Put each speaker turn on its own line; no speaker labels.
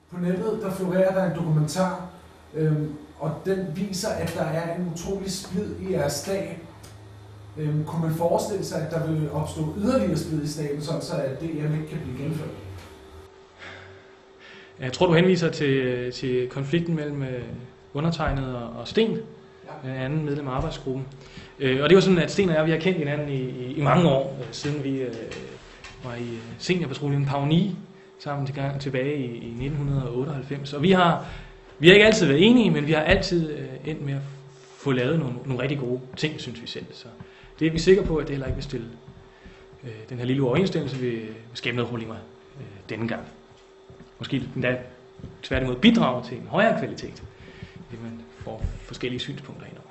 På nettet der florerer der en dokumentar, og den viser, at der er en utrolig splid i jeres stab. Kunne man forestille sig, at der vil opstå yderligere splid i staben, så at DM ikke kan blive gennemført?
Jeg tror, du henviser til konflikten mellem undertegnet og Sten, anden medlem af arbejdsgruppen. Og det var sådan, at Sten og jeg, vi har kendt hinanden i mange år, siden vi var i seniorpatruljen Pavni sammen tilbage i 1998. Og vi har ikke altid været enige, men vi har altid endt med at få lavet nogle rigtig gode ting, synes vi selv. Så det er vi sikre på, at det heller ikke vil stille den her lille uoverensstemmelse vil skabe noget problemer denne gang. Måske endda tværtimod bidrage til en højere kvalitet, fordi man får forskellige synspunkter indover.